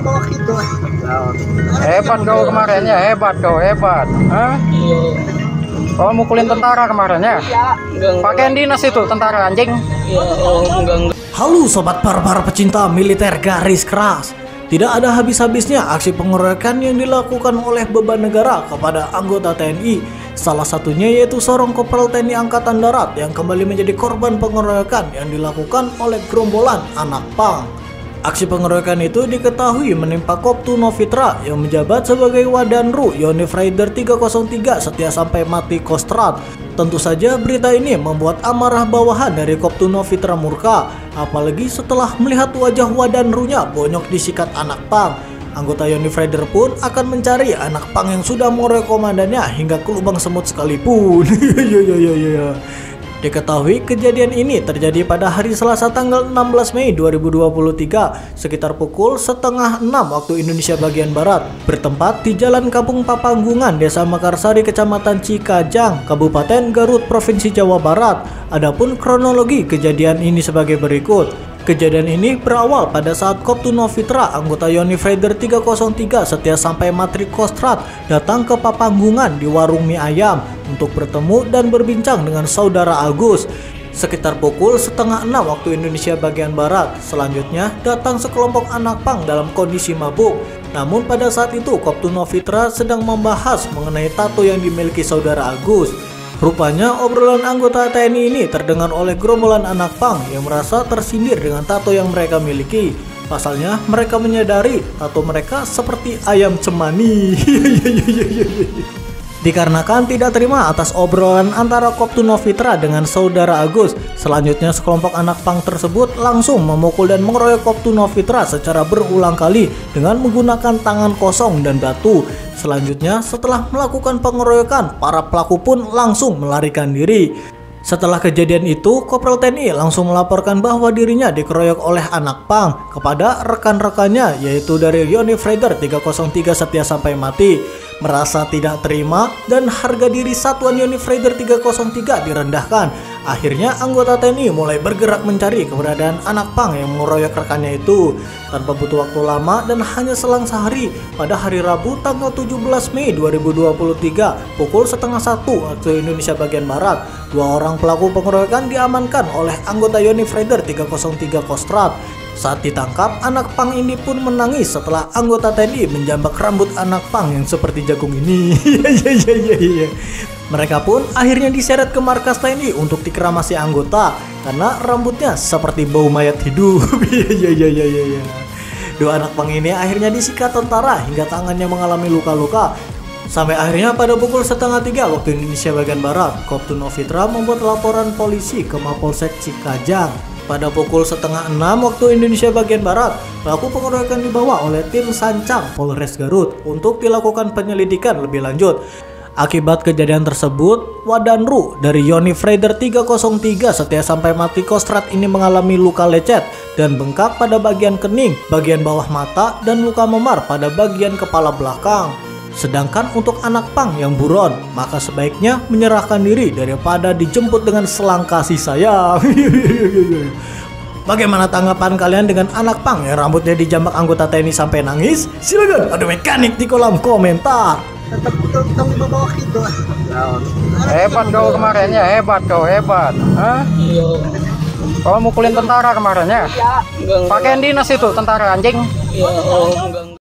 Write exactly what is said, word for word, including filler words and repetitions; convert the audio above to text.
Hebat kau kemarin ya, hebat kau, hebat. Hah? Iya. Kau mukulin tentara kemarin ya? Pakaian dinas itu tentara anjing. Iya, oh, enggak, enggak. Halo sobat barbar pecinta militer garis keras. Tidak ada habis-habisnya aksi pengeroyokan yang dilakukan oleh beban negara kepada anggota T N I. Salah satunya yaitu seorang Kopral T N I Angkatan Darat yang kembali menjadi korban pengeroyokan yang dilakukan oleh gerombolan anak pang. Aksi pengeroyokan itu diketahui menimpa Koptu Novitra yang menjabat sebagai Wadanru Yonif Raider tiga nol tiga setia sampai mati Kostrat. Tentu saja berita ini membuat amarah bawahan dari Koptu Novitra murka, apalagi setelah melihat wajah Wadanrunya bonyok disikat anak pang. Anggota Yonif Raider pun akan mencari anak pang yang sudah mengeroyok komandannya hingga ke lubang semut sekalipun. Diketahui kejadian ini terjadi pada hari Selasa tanggal enam belas Mei dua ribu dua puluh tiga sekitar pukul setengah enam waktu Indonesia bagian Barat, bertempat di Jalan Kampung Papanggungan, Desa Mekarsari, Kecamatan Cikajang, Kabupaten Garut, Provinsi Jawa Barat. Adapun kronologi kejadian ini sebagai berikut. Kejadian ini berawal pada saat Koptu Novitra anggota Yonif Raider tiga nol tiga setia sampai Matri Kostrat datang ke Papanggungan di warung mie ayam untuk bertemu dan berbincang dengan saudara Agus. Sekitar pukul setengah enam waktu Indonesia bagian Barat, selanjutnya datang sekelompok anak pang dalam kondisi mabuk. Namun pada saat itu Koptu Novitra sedang membahas mengenai tato yang dimiliki saudara Agus. Rupanya obrolan anggota T N I ini terdengar oleh gerombolan anak pang yang merasa tersindir dengan tato yang mereka miliki. Pasalnya mereka menyadari tato mereka seperti ayam cemani. Dikarenakan tidak terima atas obrolan antara Koptu Novitra dengan saudara Agus, selanjutnya sekelompok anak pang tersebut langsung memukul dan mengeroyok Koptu Novitra secara berulang kali dengan menggunakan tangan kosong dan batu. Selanjutnya setelah melakukan pengeroyokan, para pelaku pun langsung melarikan diri. Setelah kejadian itu, Kopral T N I langsung melaporkan bahwa dirinya dikeroyok oleh anak pang kepada rekan-rekannya yaitu dari Yonif Raider tiga nol tiga setia sampai mati. Merasa tidak terima dan harga diri satuan Yonif Raider tiga nol tiga direndahkan. Akhirnya anggota T N I mulai bergerak mencari keberadaan anak pang yang mengeroyok rekannya itu. Tanpa butuh waktu lama dan hanya selang sehari, pada hari Rabu tanggal tujuh belas Mei dua ribu dua puluh tiga pukul setengah satu waktu Indonesia bagian Barat, dua orang pelaku pengeroyokan diamankan oleh anggota Yonif Raider tiga nol tiga Kostrat. Saat ditangkap, anak pang ini pun menangis setelah anggota T N I menjambak rambut anak pang yang seperti jagung ini. Mereka pun akhirnya diseret ke markas T N I untuk dikeramasi anggota karena rambutnya seperti bau mayat hidup. Dua anak pang ini akhirnya disikat tentara hingga tangannya mengalami luka-luka. Sampai akhirnya pada pukul setengah tiga waktu Indonesia bagian Barat, Koptu Novitra membuat laporan polisi ke Mapolsek Cikajang. Pada pukul setengah enam waktu Indonesia bagian Barat, pelaku pengeroyokan dibawa oleh tim Sancang Polres Garut untuk dilakukan penyelidikan lebih lanjut. Akibat kejadian tersebut, Wadanru dari Yonif Raider tiga nol tiga setia sampai mati Kostrat ini mengalami luka lecet dan bengkak pada bagian kening, bagian bawah mata, dan luka memar pada bagian kepala belakang. Sedangkan untuk anak pang yang buron, maka sebaiknya menyerahkan diri daripada dijemput dengan selang kasih sayang. Bagaimana tanggapan kalian dengan anak pang yang rambutnya dijambak anggota T N I sampai nangis? Silakan adu mekanik di kolom komentar. Hebat kau kemarin ya, hebat kau, hebat. Hah? Iya. Kau mukulin tentara kemarin ya? Pakaian dinas itu tentara anjing. Iya, oh, enggak.